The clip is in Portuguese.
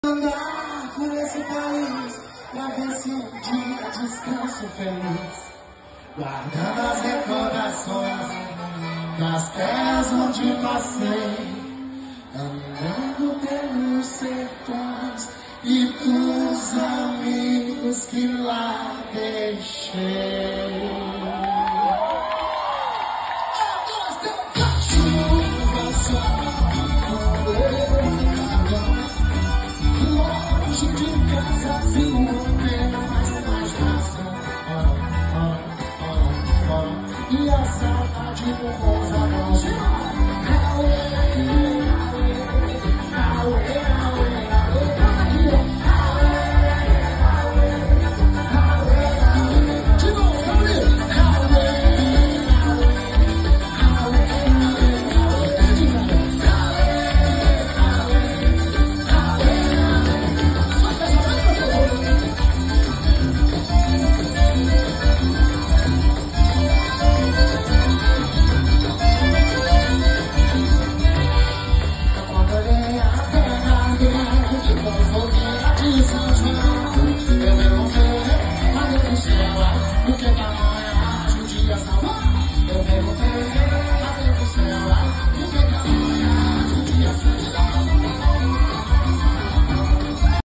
Andar por esse país pra ver se um dia descanso feliz, guardando as recordações das terras onde passei, andando pelos sertões e dos amigos que lá deixei. Chuva, sol, longe de casa, assim não tem mais razão. E a saudade do